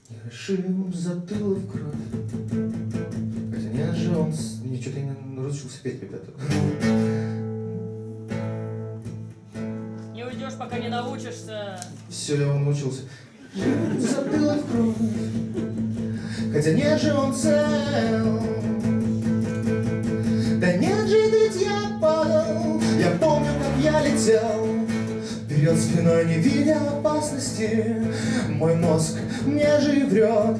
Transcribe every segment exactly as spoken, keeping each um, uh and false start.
Я ошиб затылок в кровь. Хотя не же он... Ничего-то не разучился петь, ребята. Не уйдешь, пока не научишься. Все, я научился. Затылок в кровь. Хотя не же он цел. Да нет же, ведь я падал. Я помню, как я летел. Вперед спиной, не видя опасности. Мой мозг мне же и врет.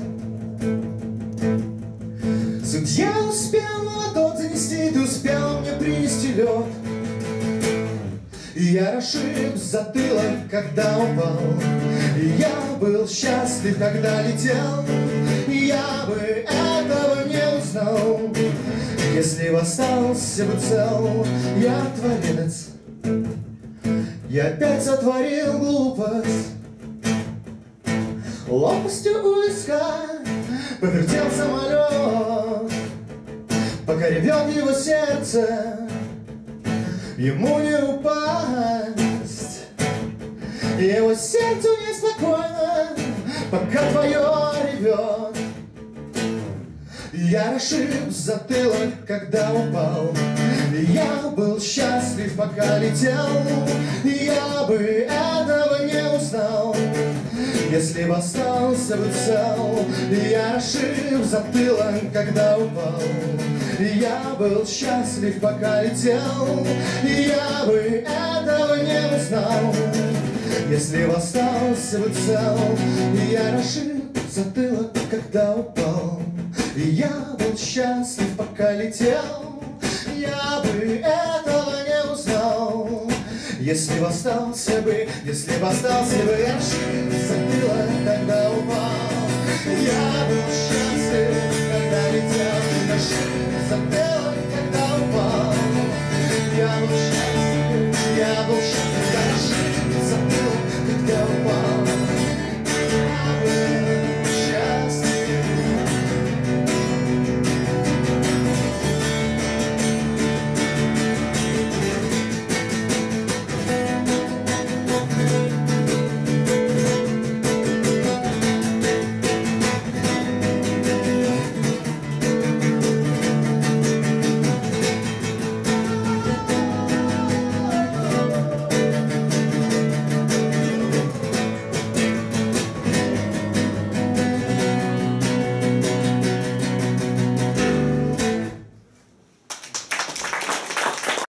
Судья успел молоток занести, ты успел мне принести лед. И я расшиб затылок, когда упал. И я был счастлив, когда летел. И я бы этого не узнал, если бы остался бы цел. Я творец, я опять сотворил глупость. Лопастью у виска повертел самолет. Пока ревет его сердце, ему не упасть. Его сердцу неспокойно, пока твое ревет. Я расшиб затылок, когда упал. Я был счастлив, пока летел. Я бы этого не узнал, если бы остался бы цел. Я расшиб затылок, когда упал. Я был счастлив, пока летел. Я бы этого не узнал, если бы остался бы цел. Я расшиб затылок, когда упал. Я был счастлив, пока летел. Я бы этого не узнал, если бы остался бы, если бы остался бы. Я расшиб затылок, когда упал. Я был счастлив, когда летел. Расшиб затылок.